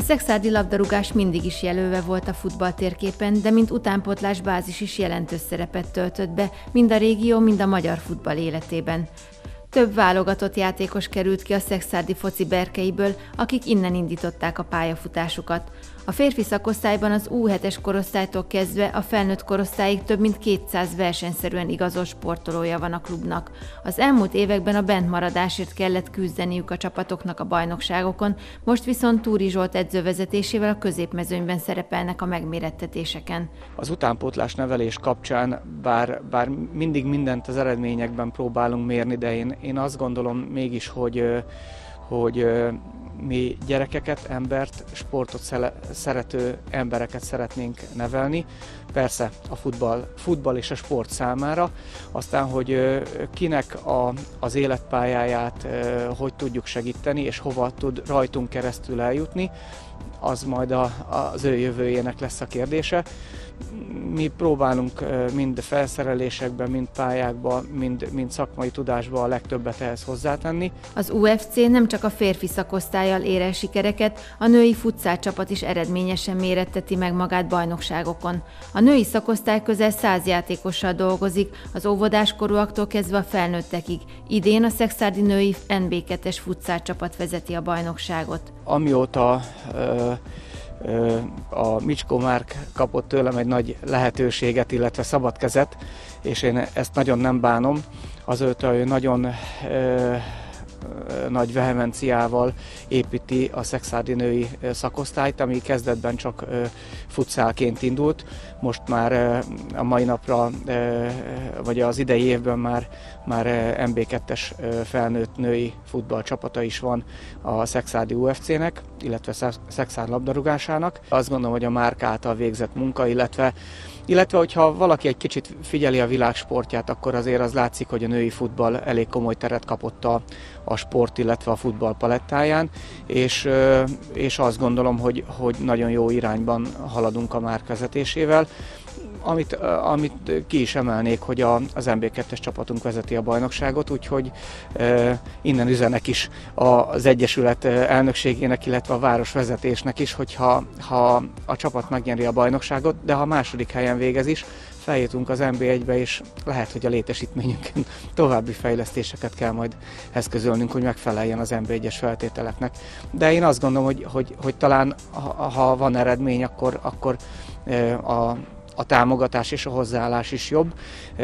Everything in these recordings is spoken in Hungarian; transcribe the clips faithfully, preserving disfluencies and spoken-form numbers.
szekszárdi labdarúgás mindig is jelölve volt a futballtérképen, de mint utánpótlás bázis is jelentős szerepet töltött be, mind a régió, mind a magyar futball életében. Több válogatott játékos került ki a szekszárdi foci berkeiből, akik innen indították a pályafutásukat. A férfi szakosztályban az U hetes korosztálytól kezdve a felnőtt korosztályig több mint kétszáz versenyszerűen igazolt sportolója van a klubnak. Az elmúlt években a bentmaradásért kellett küzdeniük a csapatoknak a bajnokságokon, most viszont Túri Zsolt edzővezetésével a középmezőnyben szerepelnek a megmérettetéseken. Az utánpótlás nevelés kapcsán, bár, bár mindig mindent az eredményekben próbálunk mérni, de én, én azt gondolom mégis, hogy, hogy mi gyerekeket, embert, sportot szerető embereket szeretnénk nevelni. Persze a futball, futball és a sport számára, aztán, hogy kinek a, az életpályáját hogy tudjuk segíteni, és hova tud rajtunk keresztül eljutni, az majd a, az ő jövőjének lesz a kérdése. Mi próbálunk mind felszerelésekben, mind pályákban, mind, mind szakmai tudásban a legtöbbet ehhez hozzátenni. Az U F C nem csak a férfi szakosztállyal ér el sikereket, a női futszál csapat is eredményesen méretteti meg magát bajnokságokon. A női szakosztály közel száz játékossal dolgozik, az óvodáskorúaktól kezdve a felnőttekig. Idén a szekszárdi női N B kettes futszál csapat vezeti a bajnokságot. Amióta ö, ö, a Micskó Márk kapott tőlem egy nagy lehetőséget, illetve szabad kezet, és én ezt nagyon nem bánom, azóta ő nagyon ö, nagy vehemenciával építi a szekszárdi női szakosztályt, ami kezdetben csak futszálként indult. Most már a mai napra, vagy az idei évben már, már N B kettes felnőtt női futballcsapata is van a szekszárdi U F C-nek, illetve Szekszárd labdarúgásának. Azt gondolom, hogy a Márk által végzett munka, illetve Illetve, hogyha valaki egy kicsit figyeli a világsportját, akkor azért az látszik, hogy a női futball elég komoly teret kapott a, a sport, illetve a futball palettáján, és, és azt gondolom, hogy, hogy nagyon jó irányban haladunk a Márk vezetésével. Amit, amit ki is emelnék, hogy a, az N B kettes csapatunk vezeti a bajnokságot, úgyhogy e, innen üzenek is az Egyesület elnökségének, illetve a városvezetésnek is, hogyha ha a csapat megnyeri a bajnokságot, de ha a második helyen végez is, feljutunk az N B egybe, és lehet, hogy a létesítményünkön további fejlesztéseket kell majd eszközölnünk, hogy megfeleljen az N B egyes feltételeknek. De én azt gondolom, hogy, hogy, hogy talán ha, ha van eredmény, akkor, akkor e, a a támogatás és a hozzáállás is jobb.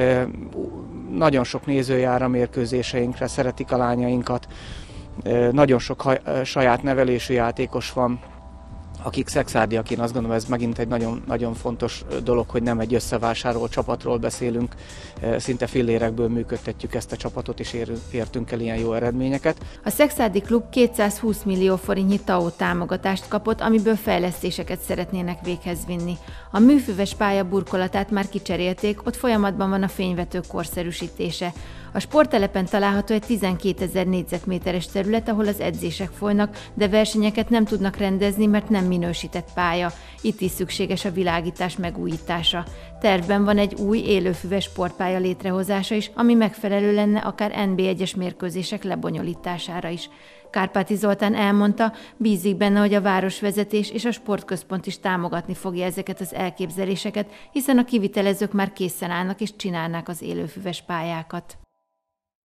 Nagyon sok néző jár a mérkőzéseinkre, szeretik a lányainkat, nagyon sok saját nevelésű játékos van, akik szekszárdiak. Én azt gondolom, ez megint egy nagyon, nagyon fontos dolog, hogy nem egy összevásárolt csapatról beszélünk, szinte fillérekből működtetjük ezt a csapatot, és értünk el ilyen jó eredményeket. A szekszárdi klub kétszázhúsz millió forintnyi T A O támogatást kapott, amiből fejlesztéseket szeretnének véghez vinni. A műfüves pálya burkolatát már kicserélték, ott folyamatban van a fényvető korszerűsítése. A sporttelepen található egy tizenkétezer négyzetméteres terület, ahol az edzések folynak, de versenyeket nem tudnak rendezni, mert nem minősített pálya. Itt is szükséges a világítás megújítása. Tervben van egy új élőfüves sportpálya létrehozása is, ami megfelelő lenne akár N B egyes mérkőzések lebonyolítására is. Kárpáti Zoltán elmondta, bízik benne, hogy a városvezetés és a sportközpont is támogatni fogja ezeket az elképzeléseket, hiszen a kivitelezők már készen állnak és csinálnák az élőfüves pályákat.